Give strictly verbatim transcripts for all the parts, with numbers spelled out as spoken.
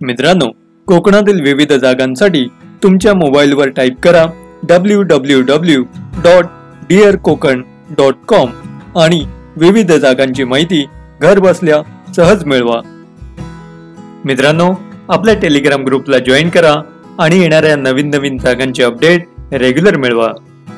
मित्रांनो, कोकणातील विविध जागांसाठी तुमच्या मोबाईलवर टाईप करा W W W dot dear Konkan dot com आणि विविध जागांची माहिती घर बसल्या सहज मिळवा। मित्रांनो, आपल्या टेलिग्राम ग्रुपला जॉईन करा आणि येणाऱ्या नवीन नवीन जागांचे अपडेट रेग्युलर मिळवा।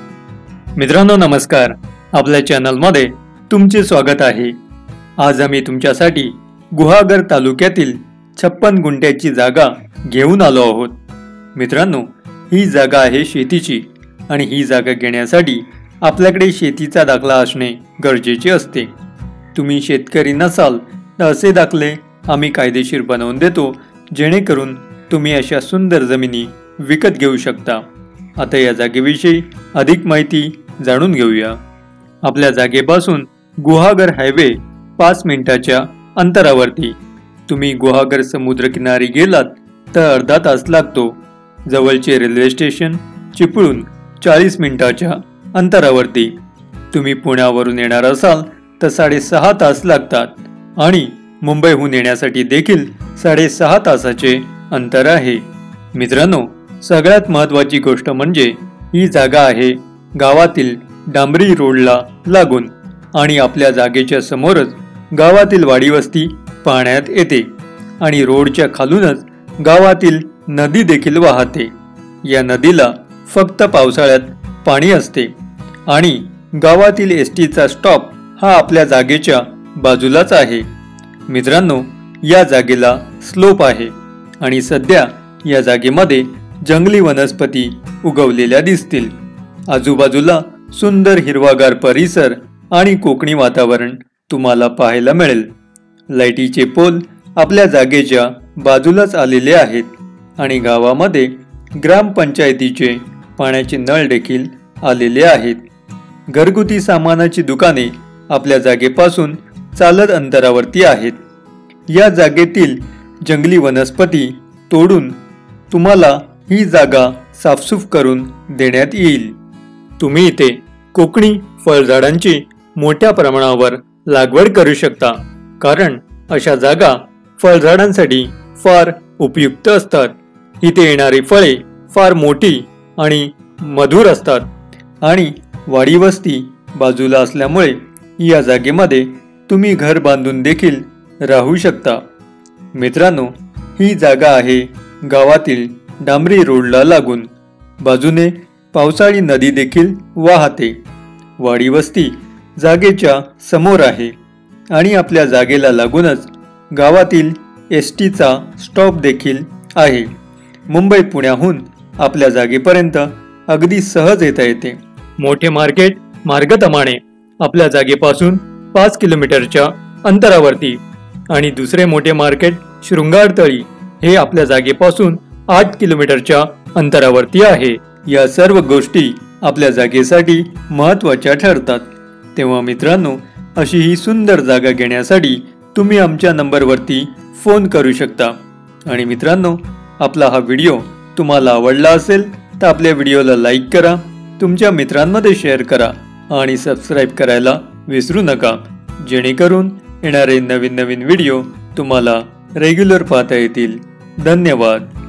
मित्रांनो नमस्कार, आपल्या चॅनलमध्ये तुमचे स्वागत आहे। आज आम्ही तुमच्यासाठी गुहागर तालुक्यातील छप्पन गुंठ्याची जागा घेऊन आलो आहोत। मित्रांनो, ही जागा आहे शेतीची आणि ही जागा घेण्यासाठी आपल्याकडे शेतीचा दाखला असणे गरजेचे असते। तुम्ही शेतकरी नसाल तर असे दाखले आम्ही कायदेशीर बनवून देतो, जेणेकरून तुम्ही अशा सुंदर जमिनी विकत घेऊ शकता। आता या जागेविषयी अधिक माहिती जाणून घेऊया। आपल्या जागेपासून गुहागर हायवे पाच मिनिटाच्या अंतरावरती। तुम्ही गुहागर समुद्रकिनारी गेलात तर अर्धा तास लागतो। जवळचे रेल्वे स्टेशन चिपळूण चाळीस मिनिटाच्या अंतरावरती। तुम्ही पुण्यावरून येणार असाल तर साडेसहा तास लागतात आणि मुंबईहून येण्यासाठी देखील साडेसहा तासाचे अंतर आहे। मित्रांनो, सगळ्यात महत्त्वाची गोष्ट म्हणजे ही जागा आहे गावातील डांबरी रोडला लागून आणि आपल्या जागेच्या समोरच गावातील वाडीवस्ती पाहण्यात येते आणि रोडच्या खालूनच गावातील नदी देखील वाहते। या नदीला फक्त पावसाळ्यात पाणी असते आणि गावातील एस टीचा स्टॉप हा आपल्या जागेच्या बाजूलाच आहे। मित्रांनो, या जागेला स्लोप आहे आणि सध्या या जागेमध्ये जंगली वनस्पती उगवलेल्या दिसतील। आजूबाजूला सुंदर हिरवागार परिसर आणि कोकणी वातावरण तुम्हाला पाहायला मिळेल। लाईटीचे पोल आपल्या जागेच्या बाजूलाच आलेले आहेत आणि गावामध्ये ग्रामपंचायतीचे पाण्याचे नळ देखील आलेले आहेत। घरगुती सामानाची दुकाने आपल्या जागेपासून चालत अंतरावरती आहेत। या जागेतील जंगली वनस्पती तोडून तुम्हाला ही जागा साफसूफ करून देण्यात येईल। तुम्ही इथे कोकणी फळझाडांची मोठ्या प्रमाणावर लागवड करू शकता, कारण अशा जागा फळझाडांसाठी फार उपयुक्त असतात। इथे येणारी फळे फार मोठी आणि मधुर असतात आणि वाडीवस्ती बाजूला असल्यामुळे या जागेमध्ये तुम्ही घर बांधून देखील राहू शकता। मित्रांनो, ही जागा आहे गावातील डांबरी रोडला लागून। बाजूने पावसाळी नदी देखील वाहते। वाडीवस्ती जागेच्या समोर आहे आणि आपल्या जागेला लागूनच गावातील एस टीचा स्टॉप देखील आहे। मुंबई पुण्याहून आपल्या जागेपर्यंत अगदी सहज येता येते। मोठे मार्केट मार्गतमाणे आपल्या जागेपासून पाच किलोमीटरच्या अंतरावरती आणि दुसरे मोठे मार्केट शृंगारतळी हे आपल्या जागेपासून आठ किलोमीटरच्या अंतरावरती आहे। या सर्व गोष्टी आपल्या जागेसाठी महत्त्वाच्या ठरतात। तेव्हा मित्रांनो, अशी ही सुंदर जागा घेण्यासाठी तुम्ही आमच्या नंबरवरती फोन करू शकता। आणि मित्रांनो, आपला हा व्हिडिओ तुम्हाला आवडला असेल तर आपल्या व्हिडिओला लाईक करा, तुमच्या मित्रांमध्ये शेअर करा आणि सबस्क्राईब करायला विसरू नका, जेणेकरून येणारे नवीन नवीन व्हिडिओ तुम्हाला रेग्युलर पाहता येतील। धन्यवाद।